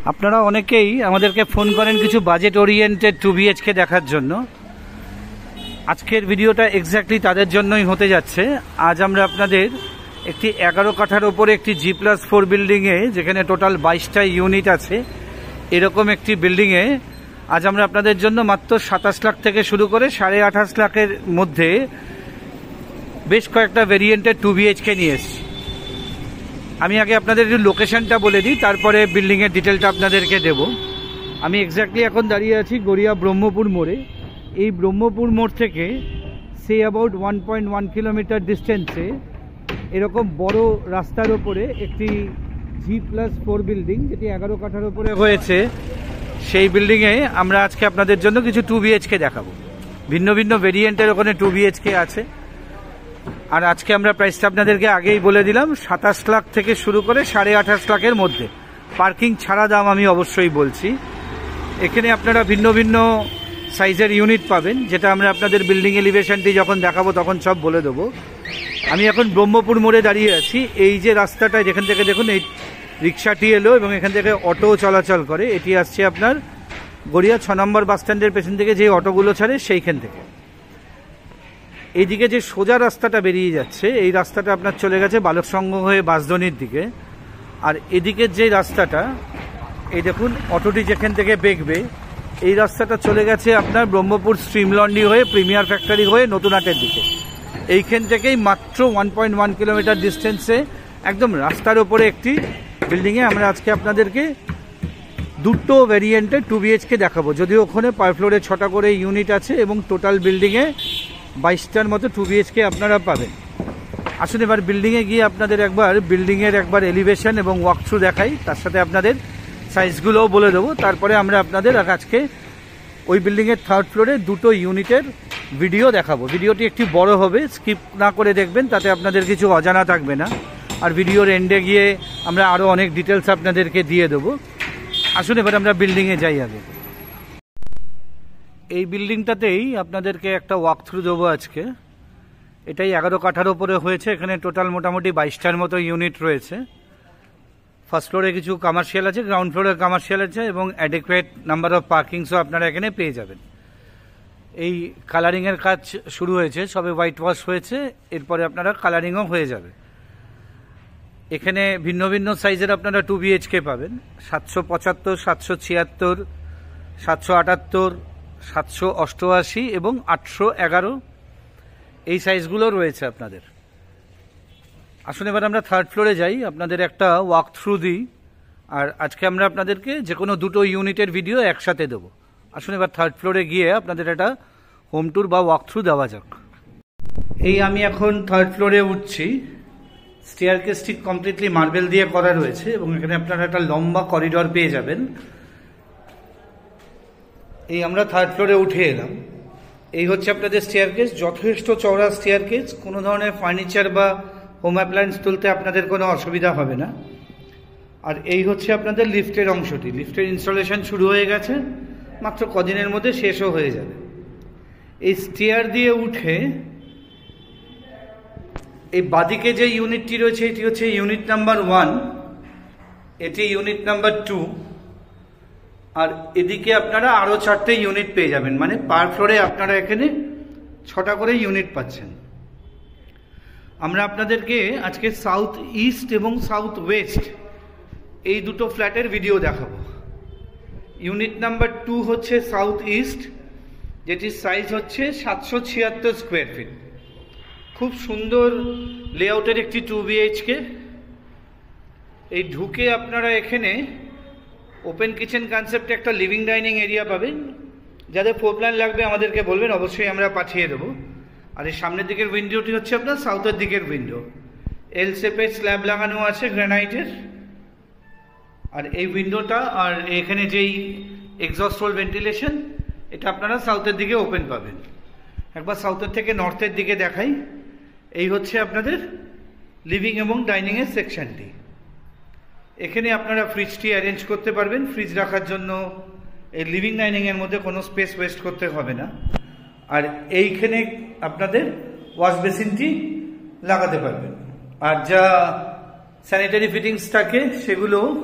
আপনারা অনেকেই আমাদেরকে ফোন করেন কিছু বাজেট ওরিয়েন্টেড 2BHK দেখার জন্য। আজকের ভিডিওটা এক্স্যাক্টলি তাদের জন্যই হতে যাচ্ছে। আজ আমরা আপনাদের একটি 11 কাঠার ওপরে একটি G+4 বিল্ডিংয়ে, যেখানে টোটাল 22টা ইউনিট আছে, এরকম একটি বিল্ডিংয়ে আজ আমরা আপনাদের জন্য মাত্র 27 লাখ থেকে শুরু করে 28.5 লাখের মধ্যে বেশ কয়েকটা ভেরিয়েন্টের 2BHK নিয়ে এসেছি। আমি আগে আপনাদের লোকেশনটা বলে দিই, তারপরে বিল্ডিংয়ের ডিটেলটা আপনাদেরকে দেব। আমি এক্স্যাক্টলি এখন দাঁড়িয়ে আছি গড়িয়া ব্রহ্মপুর মোড়ে। এই ব্রহ্মপুর মোড় থেকে সে অ্যাবাউট 1.1 কিলোমিটার ডিস্টেন্সে এরকম বড় রাস্তার ওপরে একটি G+4 বিল্ডিং, যেটি 11 কাঠার ওপরে হয়েছে, সেই বিল্ডিংয়ে আমরা আজকে আপনাদের জন্য কিছু 2BHK দেখাবো। ভিন্ন ভিন্ন ভেরিয়েন্টের ওখানে 2BHK আছে। আর আজকে আমরা প্রাইসটা আপনাদেরকে আগেই বলে দিলাম, 27 লাখ থেকে শুরু করে 28.5 লাখের মধ্যে। পার্কিং ছাড়া দাম আমি অবশ্যই বলছি। এখানে আপনারা ভিন্ন ভিন্ন সাইজের ইউনিট পাবেন, যেটা আমরা আপনাদের বিল্ডিং এলিভেশনটি যখন দেখাবো তখন সব বলে দেবো। আমি এখন ব্রহ্মপুর মোড়ে দাঁড়িয়ে আছি। এই যে রাস্তাটা, যেখান থেকে দেখুন এই রিক্সাটি এলো এবং এখান থেকে অটো চলাচল করে, এটি আসছে আপনার গড়িয়া 6 নম্বর বাস স্ট্যান্ডের পেছন থেকে যে অটোগুলো ছাড়ে সেইখান থেকে। এইদিকে যে সোজা রাস্তাটা বেরিয়ে যাচ্ছে, এই রাস্তাটা আপনার চলে গেছে বালক সংঘ হয়ে বাঁশদ্বনির দিকে। আর এদিকের যে রাস্তাটা, এই দেখুন অটোটি যেখান থেকে বেঁকবে, এই রাস্তাটা চলে গেছে আপনার ব্রহ্মপুর স্ট্রিম লন্ড্রি হয়ে প্রিমিয়ার ফ্যাক্টরি হয়ে নতুন হাটের দিকে। এইখান থেকেই মাত্র 1.1 কিলোমিটার ডিস্টেন্সে একদম রাস্তার ওপরে একটি বিল্ডিংয়ে আমরা আজকে আপনাদেরকে দুটো ভ্যারিয়েন্টের 2BHK দেখাবো। যদিও ওখানে পার ফ্লোরে 6টা করে ইউনিট আছে এবং টোটাল বিল্ডিংয়ে 22টার মতো 2BHK আপনারা পাবেন। আসুন এবার বিল্ডিংয়ে গিয়ে আপনাদের একবার বিল্ডিংয়ের একবার এলিভেশন এবং ওয়াক থ্রু দেখাই, তার সাথে আপনাদের সাইজগুলোও বলে দেবো। তারপরে আমরা আপনাদের আজকে ওই বিল্ডিংয়ের 3rd ফ্লোরে দুটো ইউনিটের ভিডিও দেখাবো। ভিডিওটি একটু বড় হবে, স্কিপ না করে দেখবেন, তাতে আপনাদের কিছু অজানা থাকবে না। আর ভিডিওর এন্ডে গিয়ে আমরা আরও অনেক ডিটেলস আপনাদেরকে দিয়ে দেবো। আসুন এবার আমরা বিল্ডিংয়ে যাই আগে। এই বিল্ডিংটাতেই আপনাদেরকে একটা ওয়াক থ্রু দেবো আজকে। এটাই 11 কাঠার ওপরে হয়েছে। এখানে টোটাল মোটামুটি 22টার মতো ইউনিট রয়েছে। ফার্স্ট ফ্লোরে কিছু কমার্শিয়াল আছে, গ্রাউন্ড ফ্লোরে কমার্শিয়াল আছে এবং অ্যাডেকুয়েট নাম্বার অফ পার্কিংসও আপনারা এখানে পেয়ে যাবেন। এই কালারিংয়ের কাজ শুরু হয়েছে, সবে হোয়াইট ওয়াশ হয়েছে, এরপরে আপনারা কালারিংও হয়ে যাবে। এখানে ভিন্ন ভিন্ন সাইজের আপনারা 2BHK পাবেন। 775, 776, 778, 788 এবং 811 এই সাইজগুলো রয়েছে আপনাদের। আসুন এবার আমরা 3rd ফ্লোরে যাই, আপনাদের একটা ওয়াক থ্রু দিই। আর আজকে আমরা আপনাদেরকে যে কোনো দুটো ইউনিটের ভিডিও একসাথে দেবো। আসুন এবার 3rd ফ্লোরে গিয়ে আপনাদের একটা হোম ট্যুর বা ওয়াক থ্রু দেওয়া যাক। এই আমি এখন 3rd ফ্লোরে উঠছি। স্টেয়ারকেসটি কমপ্লিটলি মার্বেল দিয়ে করা রয়েছে এবং এখানে আপনারা একটা লম্বা করিডর পেয়ে যাবেন। এই আমরা 3rd ফ্লোরে উঠে এলাম। এই হচ্ছে আপনাদের স্টেয়ারকেস, যথেষ্ট চওড়া স্টেয়ারকেস। কোনো ধরনের ফার্নিচার বা হোম অ্যাপ্লায়েন্স তুলতে আপনাদের কোনো অসুবিধা হবে না। আর এই হচ্ছে আপনাদের লিফটের অংশটি। লিফটের ইনস্টলেশন শুরু হয়ে গেছে, মাত্র কদিনের মধ্যে শেষও হয়ে যাবে। এই স্টেয়ার দিয়ে উঠে এই বাদিকে যে ইউনিটটি রয়েছে, এটি হচ্ছে ইউনিট নাম্বার 1, এটি ইউনিট নাম্বার 2, আর এদিকে আপনারা আরও 4টে ইউনিট পেয়ে যাবেন। মানে পার ফ্লোরে আপনারা এখানে 6টা করে ইউনিট পাচ্ছেন। আমরা আপনাদেরকে আজকে সাউথ ইস্ট এবং সাউথ ওয়েস্ট এই দুটো ফ্ল্যাটের ভিডিও দেখাবো। ইউনিট নাম্বার 2 হচ্ছে সাউথ ইস্ট, যেটির সাইজ হচ্ছে 776 স্কোয়ার ফিট। খুব সুন্দর লেআউটের একটি 2BHK। এই ঢুকে আপনারা এখানে ওপেন কিচেন কনসেপ্টে একটা লিভিং ডাইনিং এরিয়া পাবেন। যাদের ফ্লোর প্ল্যান লাগবে আমাদেরকে বলবেন, অবশ্যই আমরা পাঠিয়ে দেবো। আর এই সামনের দিকের উইন্ডোটি হচ্ছে আপনার সাউথের দিকের উইন্ডো। এল শেপের স্ল্যাব লাগানো আছে গ্রানাইটের। আর এই উইন্ডোটা আর এখানে যেই এক্সস্ট হোল ভেন্টিলেশন, এটা আপনারা সাউথের দিকে ওপেন পাবেন। একবার সাউথের থেকে নর্থের দিকে দেখাই। এই হচ্ছে আপনাদের লিভিং এবং ডাইনিংয়ের সেকশনটি। এখানে আপনারা ফ্রিজটি অ্যারেঞ্জ করতে পারবেন। ফ্রিজ রাখার জন্য এই লিভিং ডাইনিংয়ের মধ্যে কোনো স্পেস ওয়েস্ট করতে হবে না। আর এইখানে আপনাদের ওয়াশ বেসিনটি লাগাতে পারবেন। আর যা স্যানিটারি ফিটিংস থাকে সেগুলো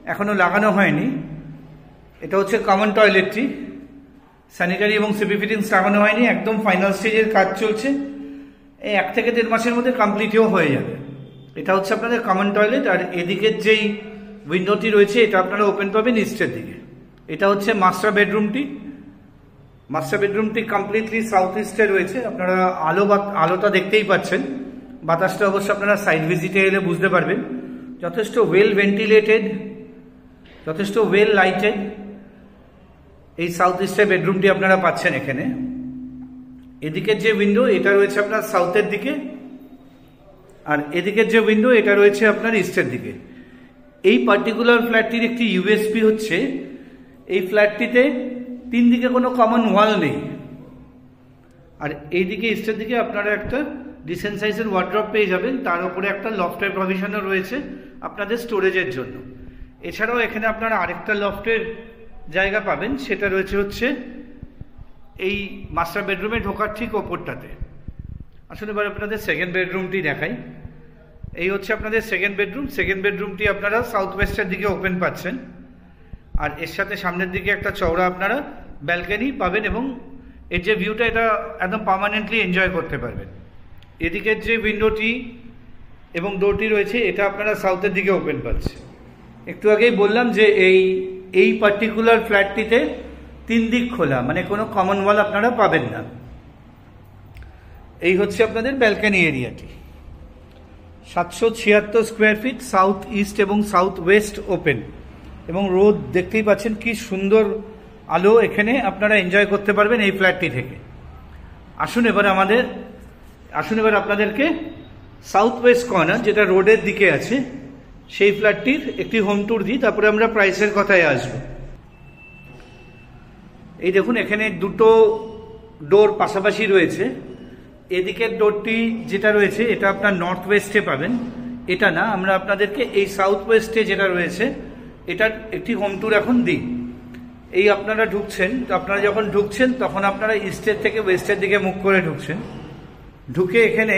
এখনো লাগানো হয়নি। এটা হচ্ছে কমন টয়লেটটি, স্যানিটারি এবং সিপি ফিটিংস লাগানো হয়নি, একদম ফাইনাল স্টেজের কাজ চলছে। এই 1 থেকে 1.5 মাসের মধ্যে কমপ্লিটও হয়ে যাবে। এটা হচ্ছে আপনাদের কমন টয়লেট। আর এদিকের যেই উইন্ডোটি রয়েছে এটা আপনারা ওপেন পাবেন ইস্টের দিকে। এটা হচ্ছে মাস্টার বেডরুমটি। মাস্টার বেডরুমটি কমপ্লিটলি সাউথ ইস্টে রয়েছে। আপনারা আলোটা দেখতেই পাচ্ছেন, বাতাসটা অবশ্য আপনারা সাইড ভিজিটে এলে বুঝতে পারবেন। যথেষ্ট ওয়েল ভেন্টিলেটেড, যথেষ্ট ওয়েল লাইটেড এই সাউথ ইস্টের বেডরুমটি আপনারা পাচ্ছেন এখানে। এদিকের যে উইন্ডো এটা রয়েছে আপনার সাউথের দিকে, আর এদিকের যে উইন্ডো এটা রয়েছে আপনার ইস্টের দিকে। এই পার্টিকুলার ফ্ল্যাটটির একটি ইউএসপি হচ্ছে এই ফ্ল্যাটটিতে 3 দিকে কোনো কমন ওয়াল নেই। আর এইদিকে ইস্টের দিকে আপনারা একটা ডিসেন্ট সাইজের ওয়ার্ড্রপ পেয়ে যাবেন, তার উপরে একটা লফটের প্রভিশনও রয়েছে আপনাদের স্টোরেজের জন্য। এছাড়াও এখানে আপনারা আরেকটা লফটের জায়গা পাবেন, সেটা রয়েছে হচ্ছে এই মাস্টার বেডরুমে ঢোকার ঠিক ওপরটাতে। আসলে এবার আপনাদের সেকেন্ড বেডরুমটি দেখাই। এই হচ্ছে আপনাদের সেকেন্ড বেডরুম। সেকেন্ড বেডরুমটি আপনারা সাউথ ওয়েস্টের দিকে ওপেন পাচ্ছেন, আর এর সাথে সামনের দিকে একটা চওড়া আপনারা ব্যালকনি পাবেন, এবং এর যে ভিউটা এটা একদম পার্মানেন্টলি এনজয় করতে পারবেন। এদিকের যে উইন্ডোটি এবং ডোরটি রয়েছে এটা আপনারা সাউথের দিকে ওপেন পাচ্ছেন। একটু আগেই বললাম যে এই পার্টিকুলার ফ্ল্যাটটিতে 3 দিক খোলা, মানে কোনো কমন ওয়াল আপনারা পাবেন না। এই হচ্ছে আপনাদের ব্যালকনি এরিয়াটি। 776 স্কোয়ার ফিট, সাউথ ইস্ট এবং সাউথ ওয়েস্ট ওপেন, এবং রোদ দেখতেই পাচ্ছেন কি সুন্দর আলো এখানে আপনারা এনজয় করতে পারবেন এই ফ্ল্যাটটি থেকে। আসুন এবার আপনাদেরকে সাউথ ওয়েস্ট কর্নার, যেটা রোডের দিকে আছে, সেই ফ্ল্যাটটির একটি হোম ট্যুর দিই, তারপরে আমরা প্রাইসের কথায় আসব। এই দেখুন এখানে দুটো ডোর পাশাপাশি রয়েছে। এদিকের ডোরটি যেটা রয়েছে এটা আপনার নর্থ ওয়েস্টে পাবেন, এটা না, আমরা আপনাদেরকে এই সাউথ ওয়েস্টে যেটা রয়েছে এটার একটি হোম ট্যুর এখন দিই। এই আপনারা ঢুকছেন, তো আপনারা যখন ঢুকছেন তখন আপনারা ইস্টের থেকে ওয়েস্টের দিকে মুখ করে ঢুকছেন। ঢুকে এখানে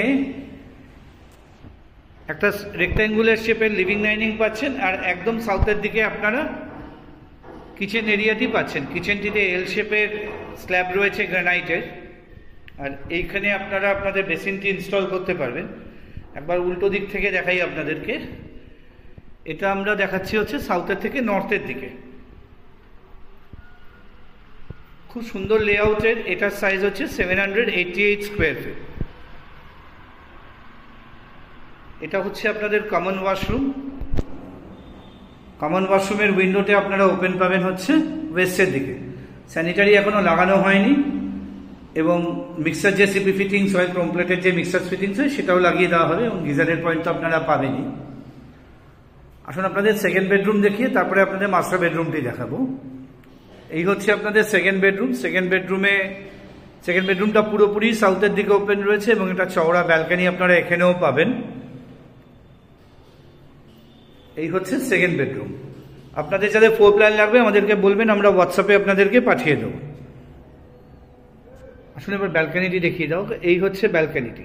একটা রেক্ট্যাঙ্গুলার শেপের লিভিং ডাইনিং পাচ্ছেন, আর একদম সাউথের দিকে আপনারা কিচেন এরিয়াটি পাচ্ছেন। কিচেনটিতে এল শেপের স্ল্যাব রয়েছে গ্রানাইটের, আর এইখানে আপনারা আপনাদের বেসিনটি ইনস্টল করতে পারবেন। একবার উল্টো দিক থেকে দেখাই আপনাদেরকে। এটা আমরা দেখাচ্ছি হচ্ছে সাউথের থেকে নর্থের দিকে। খুব সুন্দর লেআউটের। এটার সাইজ হচ্ছে 788 স্কোয়ার ফিট। এটা হচ্ছে আপনাদের কমন ওয়াশরুম। কমন ওয়াশরুমের উইন্ডোতে আপনারা ওপেন পাবেন হচ্ছে ওয়েস্টের দিকে। স্যানিটারি এখনো লাগানো হয়নি, এবং মিক্সার যে সিপি ফিটিংস হয়, কমপ্লিটের যে মিক্সার ফিটিংস হয় সেটাও লাগিয়ে দেওয়া হবে, এবং গিজারের পয়েন্ট তো আপনারা পাবেনই। আসুন আপনাদের সেকেন্ড বেডরুম দেখিয়ে তারপরে আপনাদের মাস্টার বেডরুমটি দেখাবো। এই হচ্ছে আপনাদের সেকেন্ড বেডরুম। সেকেন্ড বেডরুমটা পুরোপুরি সাউথের দিকে ওপেন রয়েছে, এবং এটা চওড়া ব্যালকনি আপনারা এখানেও পাবেন। এই হচ্ছে সেকেন্ড বেডরুম। আপনাদের যাদের ফ্লোর প্ল্যান লাগবে আমাদেরকে বলবেন, আমরা হোয়াটসঅ্যাপে আপনাদেরকে পাঠিয়ে দেবো। আসলে এবার ব্যালকনিটি দেখিয়ে দাও। এই হচ্ছে ব্যালকনিটি,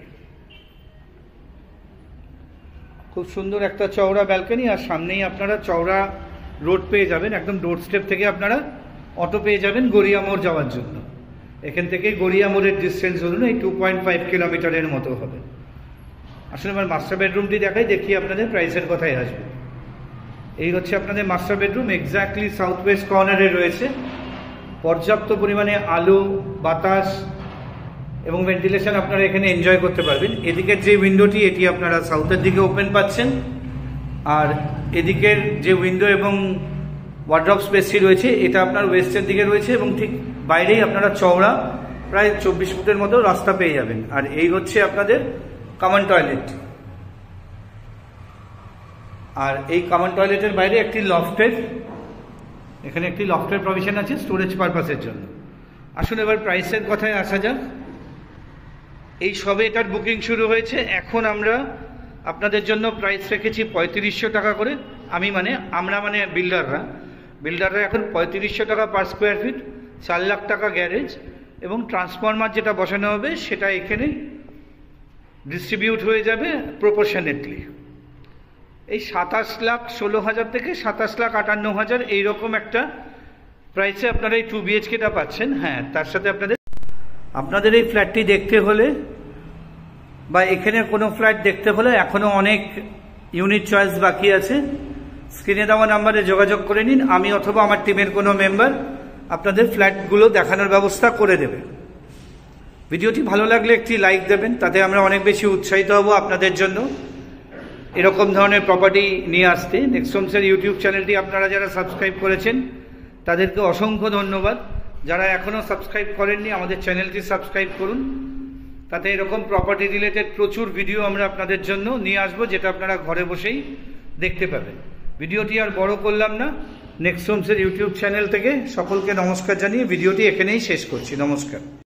খুব সুন্দর একটা চওড়া ব্যালকনি, আর সামনেই আপনারা চওড়া রোড পেয়ে যাবেন। একদম ডোর স্টেপ থেকে আপনারা অটো পেয়ে যাবেন গড়িয়া মোড় যাওয়ার জন্য। এখান থেকে গড়িয়া মোড়ের ডিস্টেন্স ধরুন এই 2.5 কিলোমিটারের মতো হবে। আসলে আমার মাস্টার বেডরুমটি দেখিয়ে আপনাদের প্রাইসের কথাই আসবে। এই হচ্ছে আপনাদের master bedroom, exactly south west কর্নারে রয়েছে। পর্যাপ্ত পরিমাণে আলো, বাতাস এবং ভেন্টিলেশন আপনারা এখানে এনজয় করতে পারবেন। এদিকের যে উইন্ডোটি এটি আপনারা সাউথের দিকে ওপেন পাচ্ছেন, আর এদিকের যে উইন্ডো এবং ওয়ার্ড্রপ স্পেসটি রয়েছে এটা আপনার ওয়েস্টের দিকে রয়েছে, এবং ঠিক বাইরেই আপনারা চওড়া প্রায় 24 ফুটের মতো রাস্তা পেয়ে যাবেন। আর এই হচ্ছে আপনাদের কমন টয়লেট, আর এই কমন টয়লেটের বাইরে এখানে একটি লফটের প্রভিশন আছে স্টোরেজ পারপাসের জন্য। আসুন এবার প্রাইসের কথায় আসা যাক। এই সবে এটার বুকিং শুরু হয়েছে। এখন আমরা আপনাদের জন্য প্রাইস রেখেছি 3500 টাকা করে। আমরা বিল্ডাররা এখন 3500 টাকা পার স্কোয়ার ফিট, 4 লাখ টাকা গ্যারেজ, এবং ট্রান্সফরমার যেটা বসানো হবে সেটা এখানে ডিস্ট্রিবিউট হয়ে যাবে প্রপোর্শনেটলি। এই 27,16,000 থেকে 27,58,000 এইরকম একটা প্রাইসে আপনারা এই 2 BHKটা পাচ্ছেন। হ্যাঁ, তার সাথে আপনাদের এই ফ্ল্যাটটি দেখতে হলে বা এখানে কোনো ফ্ল্যাট দেখতে হলে এখনো অনেক ইউনিট চয়েস বাকি আছে। স্ক্রিনে দেওয়া নাম্বারে যোগাযোগ করে নিন, আমি অথবা আমার টিমের কোনো মেম্বার আপনাদের ফ্ল্যাটগুলো দেখানোর ব্যবস্থা করে দেবে। ভিডিওটি ভালো লাগলে একটি লাইক দেবেন, তাতে আমরা অনেক বেশি উৎসাহিত হব আপনাদের জন্য এরকম ধরনের প্রপার্টি নিয়ে আসতে। নেক্সট হোমসের ইউটিউব চ্যানেলটি আপনারা যারা সাবস্ক্রাইব করেছেন তাদেরকে অসংখ্য ধন্যবাদ। যারা এখনও সাবস্ক্রাইব করেননি আমাদের চ্যানেলটি সাবস্ক্রাইব করুন, তাতে এরকম প্রপার্টি রিলেটেড প্রচুর ভিডিও আমরা আপনাদের জন্য নিয়ে আসবো, যেটা আপনারা ঘরে বসেই দেখতে পাবেন। ভিডিওটি আর বড় করলাম না, নেক্সট হোমসের ইউটিউব চ্যানেল থেকে সকলকে নমস্কার জানিয়ে ভিডিওটি এখানেই শেষ করছি। নমস্কার।